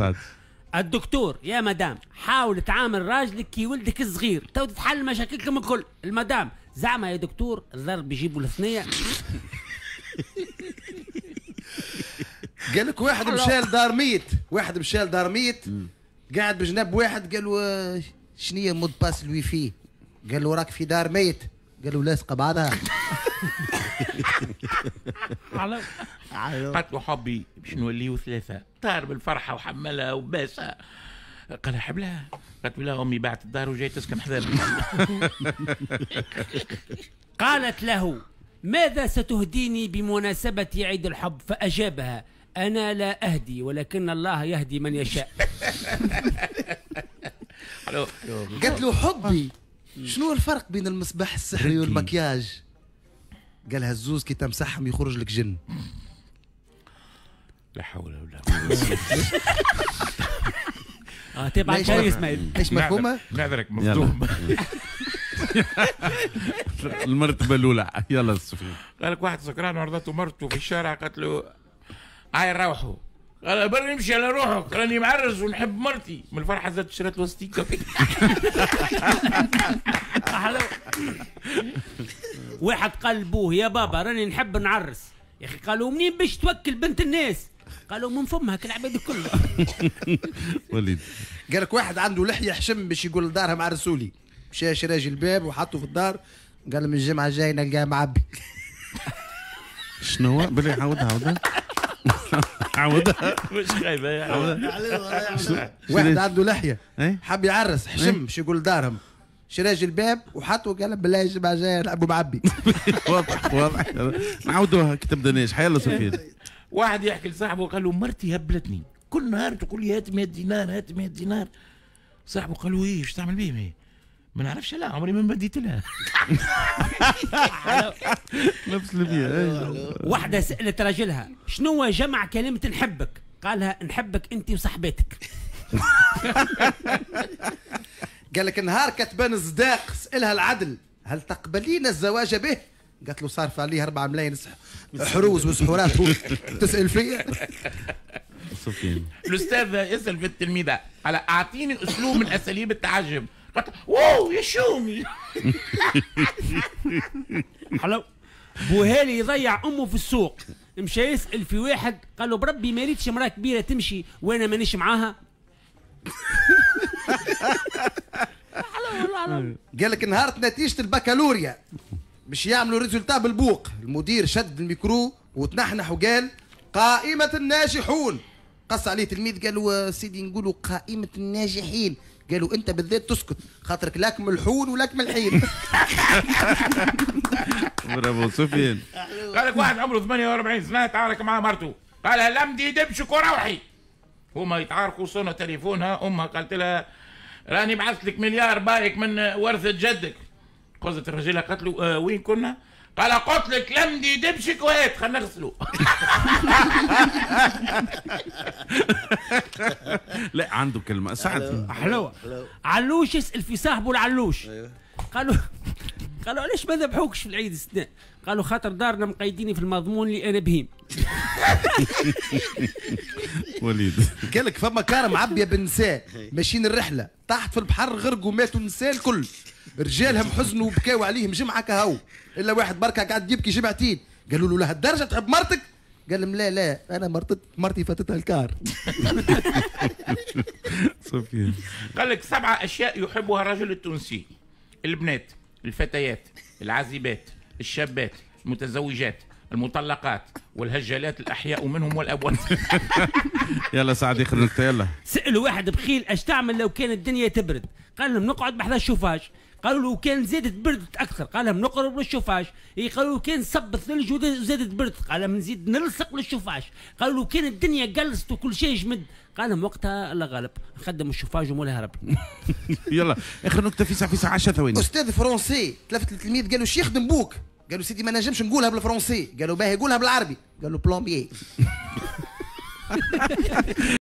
قاعد الدكتور: يا مدام حاول تعامل راجلك كي ولدك الصغير تو تتحل مشاكلكم الكل. المدام: زعما يا دكتور الضرب يجيبوا الثنية؟ قال لك واحد مشى لدار ميت، قاعد بجنب واحد قال له شنية مود باس الوي في؟ قال له راك في دار ميت، قال له لاصقة بعضها. قالت له حبي باش نوليو ثلاثة، طار بالفرحة وحملها وباسها. قال لها حبلها، قالت له أمي باعت الدار وجاي تسكن حذايا. قالت له: ماذا ستهديني بمناسبة عيد الحب؟ فأجابها: أنا لا أهدي ولكن الله يهدي من يشاء. قالت له حبي شنو الفرق بين المصباح السحري والمكياج؟ قالها الزوز كي تمسحهم يخرج لك جن. لا حول ولا قوة. تبع شيء اسماعيل. ايش مفهومه؟ نعذرك مصدوم. المرتبة الأولى. يلا سفيان. قال لك واحد سكران وعرضته مرته في الشارع، قالت له هاي روحوا. قال برا نمشي على روحك راني معرس ونحب مرتي. من الفرحة زادت شريت له ستيكة. واحد قال لبوه: يا بابا راني نحب نعرس. يا اخي قالوا: منين باش توكل بنت الناس؟ قالوا: من فمها كالعباد الكل. وليد قال لك واحد عنده لحية حشم باش يقول لدارهم عرسولي، مشى شرى الباب وحطه في الدار، قال من الجمعة الجاية نلقاه معبي. شنو بلي عاودها مش خايبة. واحد عنده لحية إيه؟ حب يعرس حشم باش يقول لدارهم، شرى الباب وحطه قال بالله الجمعة الجاية نلعبوا معبي. واضح نعاودوها كي تبداناش. يلا سفيان. واحد يحكي لصاحبه قال له مرتي هبلتني كل نهار تقول لي هات 100 دينار هات 100 دينار. صاحبه قال له ايه ايش تعمل بيهم؟ ايه ما نعرفش، لا عمري ما بديت لها. نفس البيئة. واحدة سألت راجلها: شنو جمع كلمة نحبك؟ قالها: نحبك انت وصاحبتك. قال لك نهار كتبان الصداق سألها العدل: هل تقبلين الزواج به؟ قالت له صارف عليه 4 ملايين حروز وسحورات تسأل فيا. سفيان. الأستاذ يسأل في التلميذة: على أعطيني أسلوب من أساليب التعجب. قالت: واو يا شومي. حلو. بوهالي يضيع امه في السوق، مشى يسأل في واحد قال له: بربي ما ريتش امراه كبيرة تمشي وانا مانيش معاها. قال لك نهار نتيجة البكالوريا باش يعملوا ريزولتا بالبوق، المدير شد الميكرو وتنحنح وقال: قائمة الناجحون. قص عليه تلميذ قال له: سيدي نقولوا قائمة الناجحين. قالوا: انت بالذات تسكت خاطرك لاك ملحون ولاك ملحين. برافو سفيان. قال لك واحد عمره 48 سنة تعارك مع مرته، قالها: لمدي دبشك وروحي. هما يتعاركوا صنع تليفونها، امها قالت لها: راني بعثت لك مليار بايك من ورثة جدك. قصدت الرجل قالت له: وين كنا؟ قال: قلت لك لمدي دبشك وهات خلينا نغسلوا. لا عنده كلمة سعد حلوة. علوش يسأل في صاحبه العلوش. قالوا علاش ما ذبحوكش في العيد السنة؟ قالوا: خاطر دارنا مقيديني في المضمون اللي انا بهيم. وليد. قال لك فما كارم معبيه بالنساء ماشيين الرحله تحت في البحر، غرقوا ماتوا النساء الكل، رجالهم حزنوا وبكاوا عليهم جمعه كهو، الا واحد بركه قاعد يبكي جمعتين. قالوا له: لهالدرجه تحب مرتك؟ قال لهم: لا انا مرتي فاتتها الكار. سفيان. قال لك 7 أشياء يحبها الرجل التونسي: البنات، الفتيات، العازبات، الشابات، المتزوجات، المطلقات، والهجالات الأحياء منهم والأموات. يلا سعد ياخذ نكتة. يلا. سألوا واحد بخيل: اش تعمل لو كانت الدنيا تبرد؟ قال لهم: نقعد بحذا الشوفاج. قالوا له: كان زادت بردت اكثر؟ قال لهم: نقرب للشوفاج. قالوا له: كان صب الثلج وزادت بردت؟ قال لهم: نزيد نلصق للشوفاج. قالوا له: كان الدنيا قلصت وكل شيء جمد؟ قال لهم: وقتها الله غالب نخدم الشوفاج ومولا هرب. يلا اخر نكتة في 10 ثواني. استاذ فرنسي تلفت للتلميذ قال له: شي يخدم بوك؟ قالوا: سيدي ما نجمش نقولها بالفرنسي. قالوا: باهي قولها بالعربي. قالوا: بلومبيي.